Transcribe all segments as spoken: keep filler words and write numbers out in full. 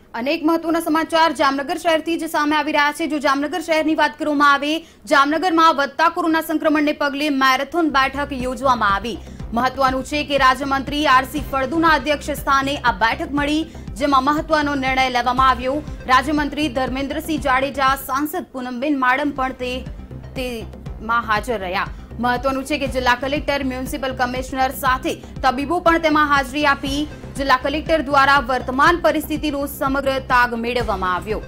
अनेक महत्वना समाचार जामनगर शહેરથી જ સામે આવી રહ્યા છે। જો જામનગર શહેરની વાત કરવામાં આવે, જામનગરમાં વધતા કોરોના સંક્રમણને પગલે મેરેથોન બેઠક યોજવામાં આવી। મહત્વનું છે કે રાજ્યમંત્રી આરસી ફળદુના અધ્યક્ષ સ્થાને આ બેઠક મળી, જેમાં મહત્વનો નિર્ણય લેવામાં આવ્યો। રાજ્યમંત્રી ધર્મેન્દ્રસિંહ જાડેજા, સાંસદ પૂનમબેન માડમ પણ તે તેમાં હાજર રહ્યા। મહત્વનું છે કે જિલ્લા કલેક્ટર, મ્યુનિસિપલ કમિશનર સાથે તબીબો પણ તેમાં હાજરી આપી। જિલ્લા કલેક્ટર દ્વારા વર્તમાન પરિસ્થિતિનો સમગ્ર તાગ મેળવવામાં આવ્યો।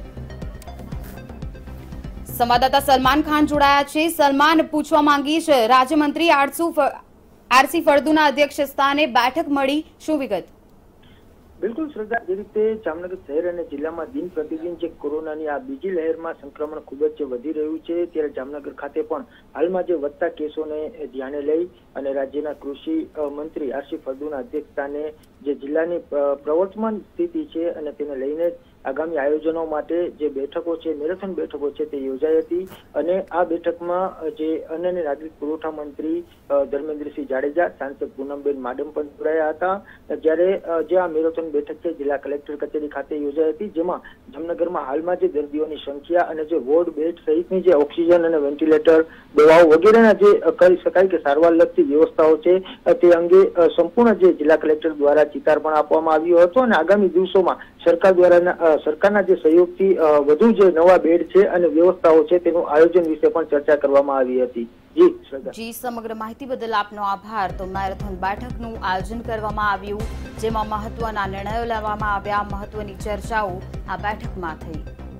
સંવાદદાતા સલમાન ખાન જોડાયા છે। સલમાન, પૂછવા માંગીશ, રાજ્યમંત્રી આરસી ફળદુના અધ્યક્ષ સ્થાને બેઠક મળી, શું વિગત? बिल्कुल श्रद्धा, जे रीते जामनगर शहर और जिला में दिन प्रतिदिन जे कोरोना आ बीजी लहर में संक्रमण खूब ज वधी रह्यु छे, त्यारे जामनगर खाते पण हाल में जे वधता केसों ने ध्याने लई अने राज्यना कृषि मंत्री आरसी फळदुना अध्यक्षस्थाने जे जिल्लानी प्रवर्तमान स्थिति छे अने तेने लईने आगामी आयोजनों माटे जे बैठकों छे, मैरेथोन बैठकों छे ते योजाई हती। अने आ बैठकमां जे अन्न अने नागरिक पुरवठा मंत्री धर्मेन्द्रसिंह जाडेजा, सांसद पूनमबेन माडम पण जोડાયા હતા। જ્યારે જે આ મેરેથોન બેઠક છે જિલ્લા કલેક્ટર કચેરી ખાતે યોજાઈ હતી, જેમાં જામનગરમાં હાલમાં જે દર્દીઓની સંખ્યા અને જે વોર્ડ બેડ સહિતની જે ઓક્સિજન અને વેન્ટિલેટર, દવાઓ વગેરેના જે કહી શકાય કે સારવાર લગતી વ્યવસ્થાઓ છે તે અંગે સંપૂર્ણ જે જિલ્લા કલેક્ટર દ્વારા ચિતાર પણ આપવામાં આવ્યો હતો અને આગામી દિવસોમાં સરકાર દ્વારા સરકારના જે સહયોગથી વધુ જે નવા બેડ છે અને વ્યવસ્થાઓ છે તેનું આયોજન વિશે પણ ચર્ચા કરવામાં આવી હતી। જી શ્રદ્ધા, જી સમગ્ર માહિતી બદલ આપનો આભાર। તો મેરેથોન બેઠકનું આયોજન કરવામાં આવ્યું, જેમાં મહત્વના નિર્ણયો લેવામાં આવ્યા, મહત્વની ચર્ચાઓ આ બેઠકમાં થઈ।